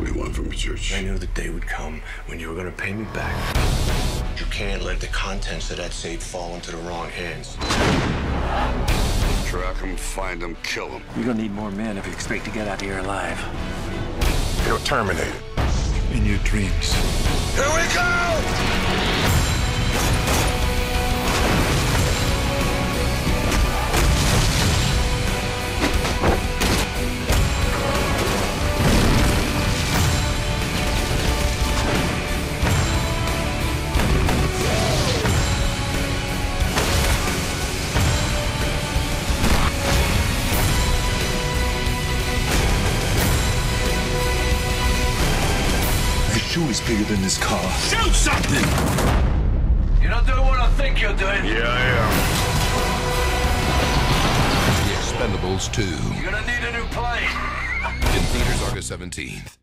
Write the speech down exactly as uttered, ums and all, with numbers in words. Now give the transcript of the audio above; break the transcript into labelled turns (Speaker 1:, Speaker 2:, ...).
Speaker 1: What do you want from me, Church?
Speaker 2: I knew the day would come when you were going to pay me back. You can't let the contents of that safe fall into the wrong hands.
Speaker 1: Track him, find him, kill him.
Speaker 3: You're gonna need more men if you expect to get out of here alive.
Speaker 1: You're terminated.
Speaker 3: In your dreams.
Speaker 1: Here we go!
Speaker 3: Shoe is bigger than this car.
Speaker 2: Shoot something! You're not doing what I think you're doing.
Speaker 1: Yeah, I am.
Speaker 4: The Expendables two.
Speaker 2: You're gonna need a new plane.
Speaker 4: In theaters August seventeenth.